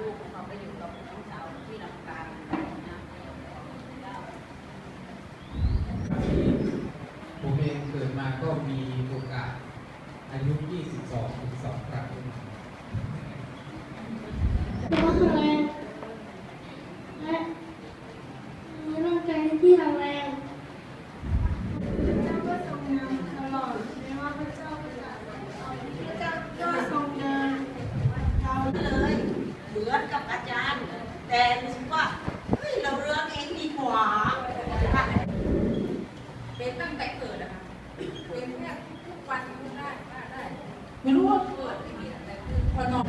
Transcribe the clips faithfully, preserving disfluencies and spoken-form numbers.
ลูกของเขาไปอยู่กับน้องสาวที่ลำปางนะผมเองเกิดมาก็มีโอกาสอายุยี่สิบสองถึงสองครั้งก็คือแรงและมีร่างกายที่แข็งแรงพระเจ้าก็ทรงนำตลอดไม่ว่าพระเจ้าจะพระเจ้าก็ทรงเดินเราเลยเหมือนกับอาจารย์แต่รู้สึกว่าเฮ้ยเราเรื่องเองดีกว่าเป็นตั้งแต่เกิดอะค่ะเป็นแค่ทุกวันทุกได้ได้ไม่รู้ว่าเกิดไม่มีแต่คือพอนอน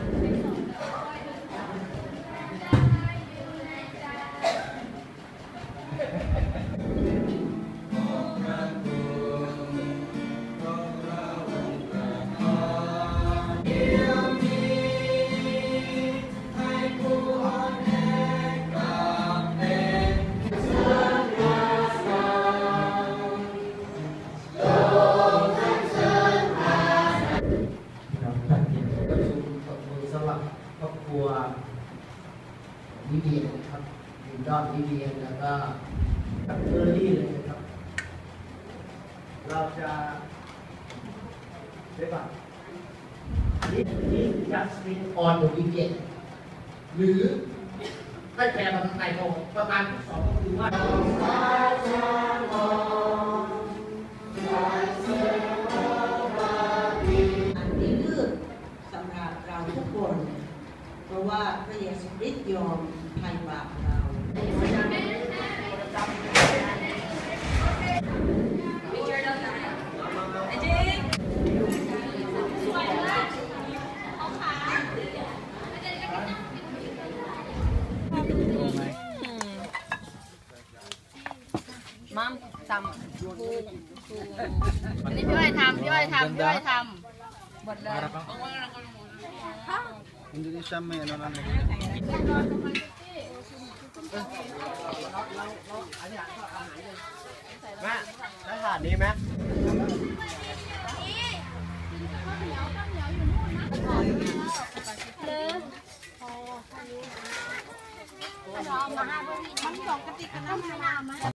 ครอบครัววิเวียนนะครับอยู่ยอดวิเวียนแล้วก็กับเบอร์รี่เลยนะครับ เราจะได้ป่ะนี่นี่จัสมินออนหรือวิเวียนหรือไม่แปลภาษาไทยของประการที่สองก็คือว่าเพราะว่าพระเยซูคริสต์ยอมไถ่บาปเรามัมทำอันนี้พี่อ้อยทำพี่อ้อยทำพี่อ้อยทำหมดเลย Indonesia may ano lang. Ma, ได้ถาดนี้ไหมเอามาให้พวกนี้ทั้งสองกระติกกันน้ำ